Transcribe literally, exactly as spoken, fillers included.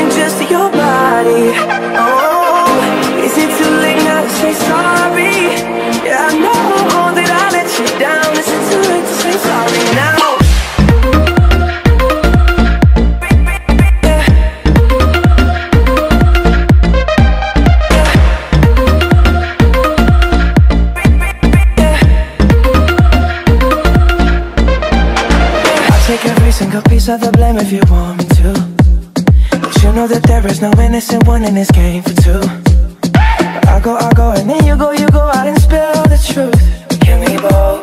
doing just to your body. Oh, is it too late now to say sorry? Yeah, I know that I let you down. Is it too late to say sorry now? Take every single piece of the blame if you want me to, but you know that there is no innocent one in this game for two. But I go, I go, and then you go, you go out and spill the truth. Can we both